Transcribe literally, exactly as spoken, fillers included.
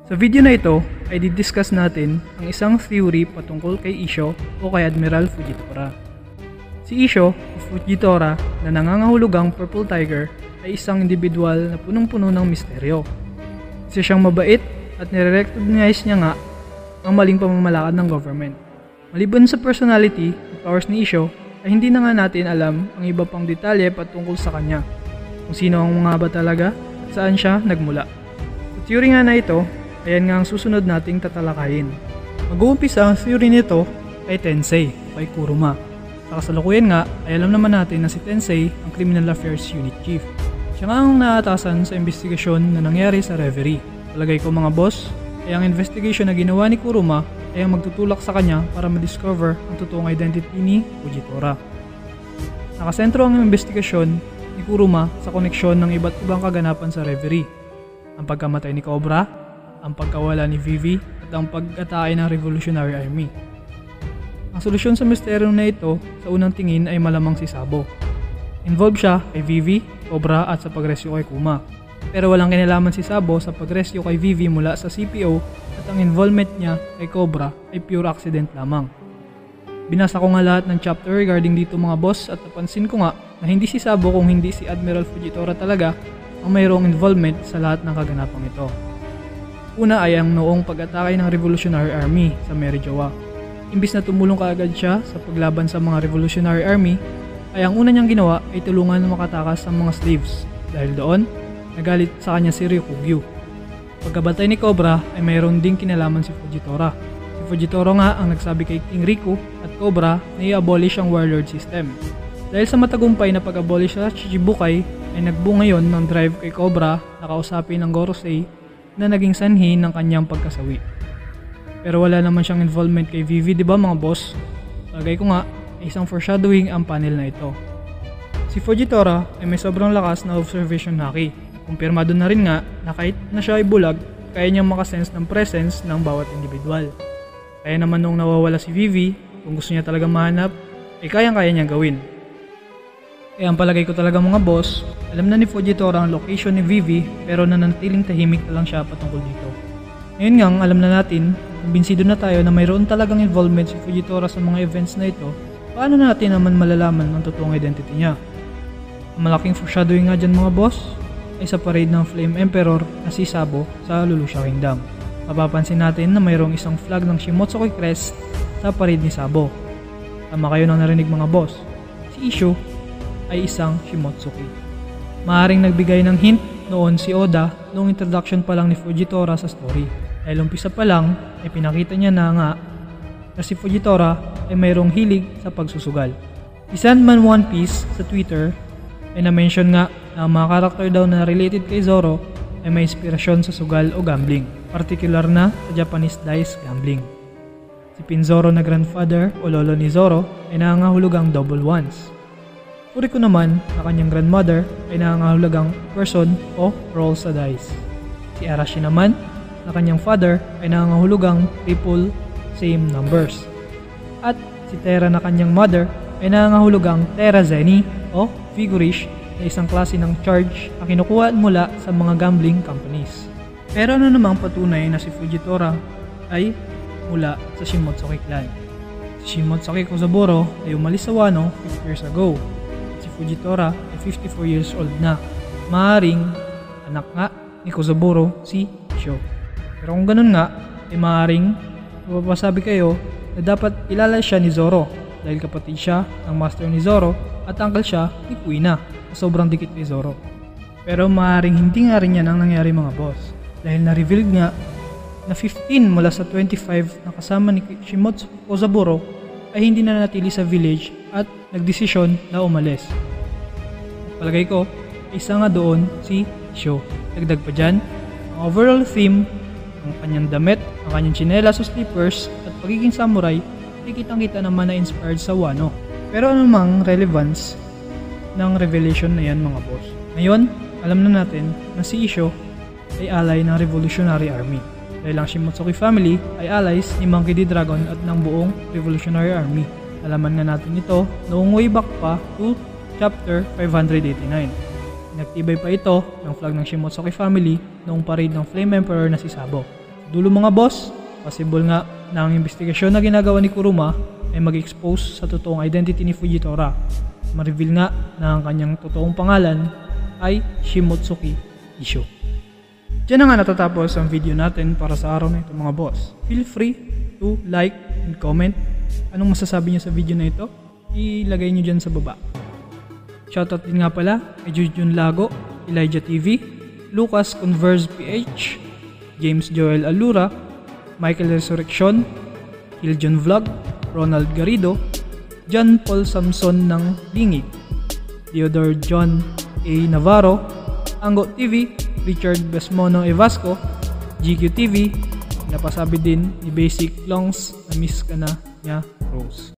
Sa video na ito ay didiscuss natin ang isang theory patungkol kay Issho o kay Admiral Fujitora. Si Issho o Fujitora na nangangahulugang Purple Tiger ay isang individual na punong-puno ng misteryo. Isa siyang mabait at nire-recognize niya nga ang maling pamamalakad ng government. Maliban sa personality at powers ni Issho ay hindi na nga natin alam ang iba pang detalye patungkol sa kanya. Kung sino ang mga ba talaga at saan siya nagmula. Sa theory nga na ito, ayan nga ang susunod nating tatalakayin. Mag-uumpisa ang theory nito kay Tensei o kay Kuruma. Sa kasalukuyan nga ay alam naman natin na si Tensei ang Criminal Affairs Unit Chief. Siya nga ang naatasan sa investigasyon na nangyari sa Reverie. Palagay ko mga boss, ay ang investigation na ginawa ni Kuruma ay ang magtutulak sa kanya para ma-discover ang totoong identity ni Fujitora. Nakasentro ang investigasyon ni Kuruma sa koneksyon ng iba't ibang kaganapan sa Reverie. Ang pagkamatay ni Cobra, ang pagkawala ni Vivi at ang pag-atake ng Revolutionary Army. Ang solusyon sa misteryo na ito sa unang tingin ay malamang si Sabo. Involved siya kay Vivi, Cobra at sa pagrescue kay Kuma. Pero walang kinalaman si Sabo sa pagrescue kay Vivi mula sa C P O at ang involvement niya kay Cobra ay pure accident lamang. Binasa ko nga lahat ng chapter regarding dito mga boss at napansin ko nga na hindi si Sabo kung hindi si Admiral Fujitora talaga ang mayroong involvement sa lahat ng kaganapang ito. Una ay ang noong pag-atake ng Revolutionary Army sa Merijoa. Imbis na tumulong kaagad siya sa paglaban sa mga Revolutionary Army, ay ang una niyang ginawa ay tulungan na makatakas ang mga slaves. Dahil doon, nagalit sa kanya si Ryukugyu. Pagkabatay ni Cobra ay mayroon ding kinalaman si Fujitora. Si Fujitora nga ang nagsabi kay King Riku at Cobra na i-abolish ang warlord system. Dahil sa matagumpay na pag-abolish sa Shichibukai, ay nagbunga yon ng drive kay Cobra na kausapin ng Gorosei na naging sanhi ng kanyang pagkasawi. Pero wala naman siyang involvement kay Vivi, di ba mga boss? Bagay ko nga, ay isang foreshadowing ang panel na ito. Si Fujitora ay may sobrang lakas na observation haki. Kumpirmado na rin nga na kahit na siya ay bulag, kaya niyang makasense ng presence ng bawat individual. Kaya naman nung nawawala si Vivi, kung gusto niya talagang mahanap, ay kayang-kaya niyang gawin. Kaya ang palagay ko talaga mga boss, alam na ni Fujitora ang location ni Vivi pero nananatiling tahimik na lang siya patungkol dito. Ngayon nga, alam na natin, kumbinsido na tayo na mayroon talagang involvement si Fujitora sa mga events na ito, paano natin naman malalaman ang totoong identity niya? Ang malaking foreshadowing nga dyan mga boss, ay sa parade ng Flame Emperor na si Sabo sa Lulusha Kingdom. Mapapansin natin na mayroong isang flag ng Shimotsuki Crest sa parade ni Sabo. Tama kayo nang narinig mga boss, si Issho ay isang Shimotsuki. Maaring nagbigay ng hint noon si Oda noong introduction pa lang ni Fujitora sa story. Dahil umpisa pa lang ay pinakita niya na nga na si Fujitora ay mayroong hilig sa pagsusugal. Si Sandman One Piece sa Twitter ay na-mention nga na ang mga karakter daw na related kay Zoro ay may inspirasyon sa sugal o gambling, particular na sa Japanese dice gambling. Si Pinzoro na grandfather o lolo ni Zoro ay nangangahulugang double ones. Furiko naman na kanyang grandmother ay nangangahulugang person o roll sa dice. Si Arashi naman na kanyang father ay nangangahulugang triple same numbers. At si Terra na kanyang mother ay nangangahulugang Terra Zeni o figurish na isang klase ng charge na kinukuha mula sa mga gambling companies. Pero ano namang patunay na si Fujitora ay mula sa Shimotsuki clan. Si Shimotsuki Kozaburo ay umalis sa Wano fifty years ago. Si Fujitora ay fifty-four years old na. Maaring anak nga ni Kozaburo si Issho. Pero kung ganun nga, ay maaring mapapasabi kayo na dapat kilala siya ni Zoro dahil kapatid siya ng master ni Zoro at uncle siya ni Kuina na sobrang dikit ni Zoro. Pero maaaring hindi nga rin yan ang nangyari mga boss dahil na-revealed nga na fifteen mula sa twenty-five na kasama ni Shimotsuki Kozaburo ay hindi na natili sa village at nagdesisyon na umalis. At palagay ko, isa nga doon si Issho. Dagdag pa dyan, ang overall theme, ang kanyang damit, ang kanyang tsinelas o slippers at pagiging samurai ay kitang-kita naman na inspired sa Wano. Pero anumang relevance ng revelation na yan mga boss. Ngayon, alam na natin na si Issho ay ally ng Revolutionary Army. Dahil ang Shimotsuki family ay allies ni Monkey D. Dragon at ng buong Revolutionary Army. Alaman nga natin ito noong way back pa to chapter five eighty-nine. Inactibay pa ito ng flag ng Shimotsuki family noong parade ng Flame Emperor na si Sabo. Dulo mga boss, possible nga na ang investigasyon na ginagawa ni Kuruma ay mag-expose sa totoong identity ni Fujitora. Ma-reveal nga na ang kanyang totoong pangalan ay Shimotsuki Isho. Diyan na nga natatapos ang video natin para sa araw na ito mga boss. Feel free to like and comment. Anong masasabi niyo sa video na ito? Ilagay niyo dyan sa baba. Shoutout din nga pala kay Jujun Lago, Elijah T V, Lucas Converse P H, James Joel Alura, Michael Resurrection, Hiljon Vlog, Ronald Garrido, John Paul Samson ng Lingig, Theodore John A. Navarro, Anggo T V, Richard Besmono Evasco, G Q T V, napasabi din ni Basic Longs na miss ka na niya Rose.